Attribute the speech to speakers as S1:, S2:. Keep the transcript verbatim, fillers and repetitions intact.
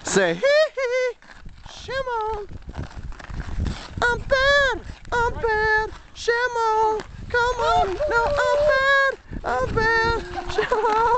S1: Say hee hee, Shimon. I'm bad, I'm bad, Shimon. Come on, no, I'm bad, I'm bad, Shimon.